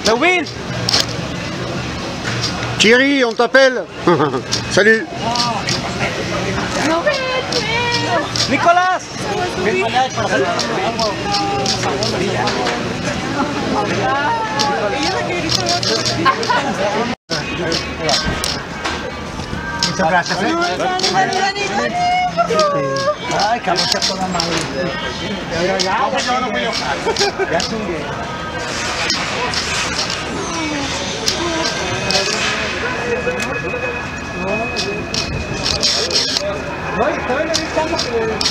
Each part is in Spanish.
Will. Thierry, on t'appelle. Salut. Nicolas. Muchas gracias. Ay, cabrón, se toda madre. Ya chingué. No, estaba en el campo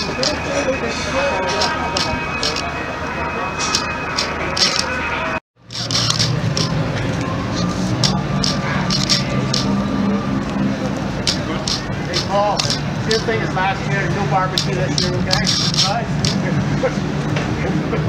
Paul, same thing as last year, no barbecue this year, okay?